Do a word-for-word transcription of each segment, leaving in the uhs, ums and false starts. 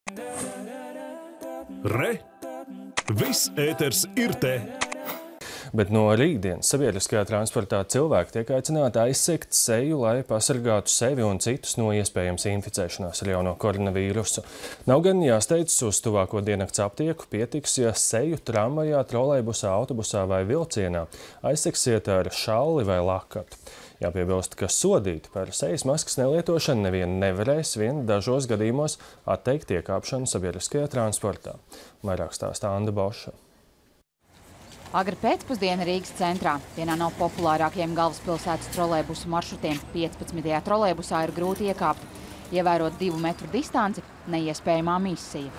Re! Viss ēters ir te! Bet no rītdienas sabiedriskajā transportā cilvēki tiek aicināti aizsegt seju, lai pasargātu sevi un citus no iespējams inficēšanās ar jauno koronavīrusu. Nav gan jāsteidzas uz tuvāko diennakts aptieku, pietiks, ja seju tramvajā, trolejbusā, autobusā vai vilcienā aizsegsiet ar šalli vai lakatu. Jāpiebilst, ka sodīt par sejas maskas nelietošanu nevienu nevarēs, vien dažos gadījumos atteikt iekāpšanu sabiedriskajā transportā. Vairāk stāsta Anda Boša. Agri pēcpusdiena Rīgas centrā. Vienā no populārākajiem galvaspilsētas trolejbusu maršrutiem piecpadsmitajā trolejbusā ir grūti iekāpt. Ievērot divu metru distanci – neiespējamā misija.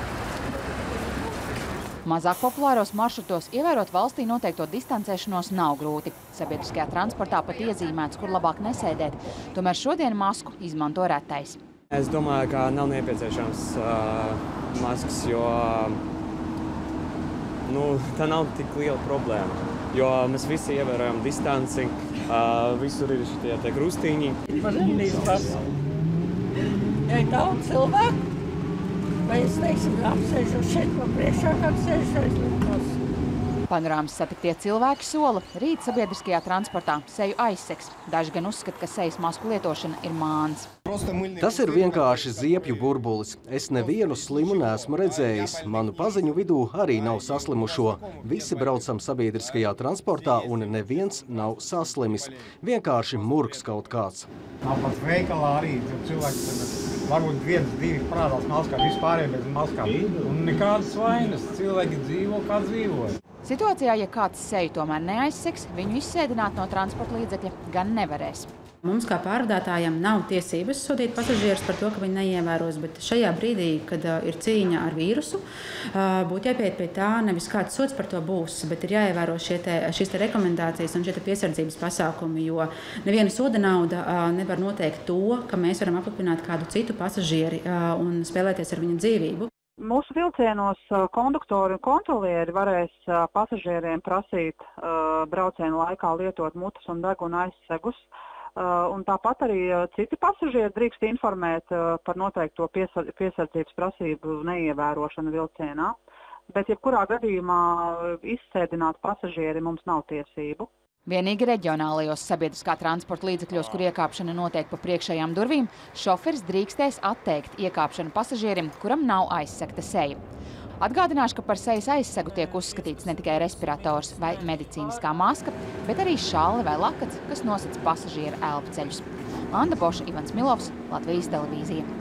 Mazāk populāros maršrutos ievērot valstī noteikto distancēšanos nav grūti. Sabiedriskajā transportā pat iezīmēts, kur labāk nesēdēt. Tomēr šodien masku izmanto retais. Es domāju, ka nav nepieciešams uh, maskas, jo nu, tā nav tik liela problēma. Jo mēs visi ievērojam distanci, uh, visur ir šitie te krustiņi. Man ir izlas. Ja ir daudz cilvēku, vai es, teiksim, apsēžu šeit pa priekšā, kā apsēžu aizlikos. Panorāmas satiktie cilvēki sola, rīt sabiedriskajā transportā seju aizsegs. Daži gan uzskata, ka sejas masku lietošana ir māns. Tas ir vienkārši ziepju burbulis. Es nevienu slimu neesmu redzējis. Manu paziņu vidū arī nav saslimušo. Visi braucam sabiedriskajā transportā un neviens nav saslimis. Vienkārši murgs kaut kāds. Nav pat veikalā arī cilvēki, varbūt viens, divi parādās maskā, vispārējie bez maskām. Un nekādas vainas, cilvēki dzīvo kā dzīvoja. Situācijā, ja kāds seju tomēr neaizsegs, viņu izsēdināt no transporta līdzekļa gan nevarēs. Mums kā pārvadātājiem nav tiesības sodīt pasažierus par to, ka viņi neievēros, bet šajā brīdī, kad uh, ir cīņa ar vīrusu, uh, būtu jāpieiet pie tā, nevis kāds sods par to būs, bet ir jāievēro šie te, šīs te rekomendācijas un šie te piesardzības pasākumi, jo neviena soda nauda uh, nevar noteikt to, ka mēs varam aplipināt kādu citu pasažieri uh, un spēlēties ar viņa dzīvību. Mūsu vilcienos konduktori un kontrolieri varēs pasažieriem prasīt uh, braucienu laikā lietot mutes un deguna aizsegus. Uh, un tāpat arī citi pasažieri drīkst informēt uh, par noteikto piesardzības prasību neievērošanu vilcienā. Bet jebkurā gadījumā izsēdināt pasažieri mums nav tiesību. Vienīgi reģionālajos sabiedriskā transporta līdzekļos, kur iekāpšana notiek pa priekšējām durvīm, šoferis drīkstēs atteikt iekāpšanu pasažierim, kuram nav aizsegta seja. Atgādināšu, ka par sejas aizsegu tiek uzskatīts ne tikai respirators vai medicīniskā maska, bet arī šalli vai lakats, kas nosacīts pasažiera elpceļus. Anda Boša, Ivans Milovs, Latvijas televīzija.